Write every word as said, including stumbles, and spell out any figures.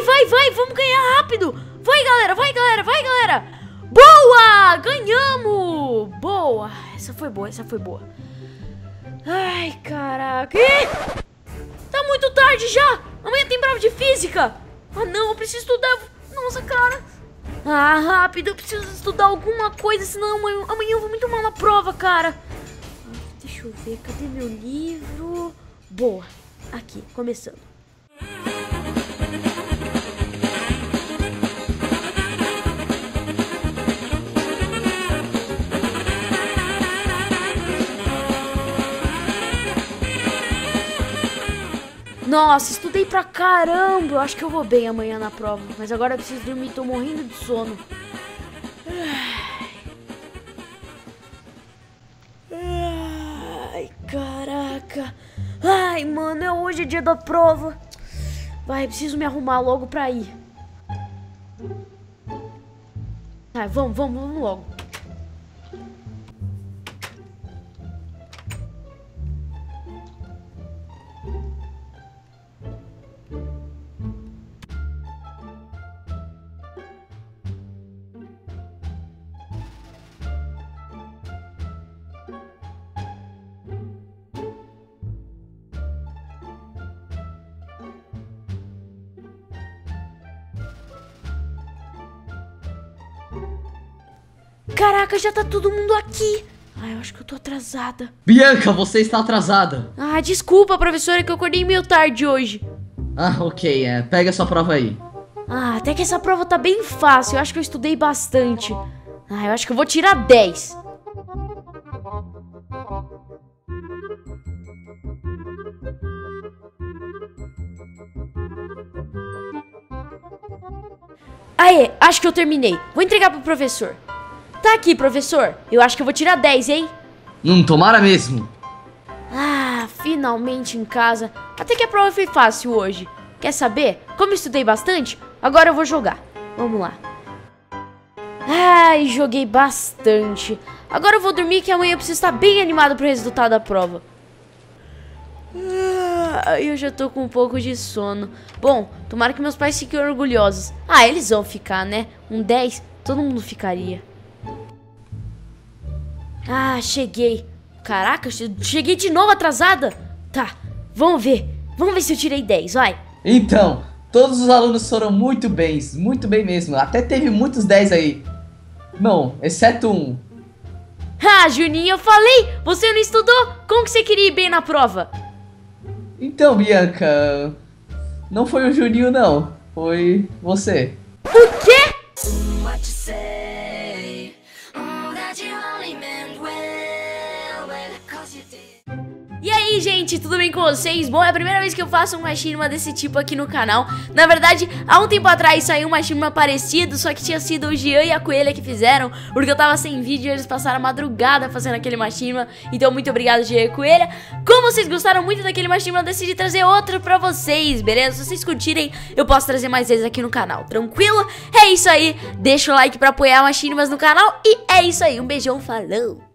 vai, vai, vamos ganhar rápido. Vai, galera, vai, galera, vai, galera. Boa, ganhamos. Boa, essa foi boa, essa foi boa. Ai, caraca. Ih, tá muito tarde já. Amanhã tem prova de física. Ah, não, eu preciso estudar. Nossa, cara. Ah, rápido, eu preciso estudar alguma coisa, senão amanhã, amanhã eu vou muito mal na prova, cara. Deixa eu ver, cadê meu livro? Boa, aqui, começando. Nossa, estudei pra caramba. Eu acho que eu vou bem amanhã na prova. Mas agora eu preciso dormir, tô morrendo de sono. Ai, caraca. Ai, mano, é hoje é dia da prova. Vai, preciso me arrumar logo pra ir. Ai, vamos, vamos, vamos logo. Caraca, já tá todo mundo aqui. Ai, eu acho que eu tô atrasada. Bianca, você está atrasada. Ah, desculpa, professora, que eu acordei meio tarde hoje. Ah, ok, é, pega a sua prova aí. Ah, até que essa prova tá bem fácil. Eu acho que eu estudei bastante. Ah, eu acho que eu vou tirar dez. Aê, acho que eu terminei. Vou entregar pro professor. Tá aqui, professor. Eu acho que eu vou tirar dez, hein? Hum, tomara mesmo. Ah, finalmente em casa. Até que a prova foi fácil hoje. Quer saber? Como eu estudei bastante, agora eu vou jogar. Vamos lá. Ai, joguei bastante. Agora eu vou dormir que amanhã eu preciso estar bem animado pro resultado da prova. Ah, eu já tô com um pouco de sono. Bom, tomara que meus pais fiquem orgulhosos. Ah, eles vão ficar, né? Um dez, todo mundo ficaria. Ah, cheguei. Caraca, cheguei de novo atrasada. Tá, vamos ver. Vamos ver se eu tirei dez, vai. Então, todos os alunos foram muito bem, muito bem mesmo. Até teve muitos dez aí. Não, exceto um. Ah, Juninho, eu falei. Você não estudou? Como que você queria ir bem na prova? Então, Bianca, não foi o Juninho não. Foi você. O quê? E aí, gente, tudo bem com vocês? Bom, é a primeira vez que eu faço um machinima desse tipo aqui no canal. Na verdade, há um tempo atrás saiu um machinima parecido, só que tinha sido o Jean e a Coelha que fizeram, porque eu tava sem vídeo e eles passaram a madrugada fazendo aquele machinima. Então, muito obrigado, Jean e Coelha. Como vocês gostaram muito daquele machinima, eu decidi trazer outro pra vocês, beleza? Se vocês curtirem, eu posso trazer mais vezes aqui no canal, tranquilo? É isso aí, deixa o like pra apoiar machinimas no canal e é isso aí, um beijão, falou!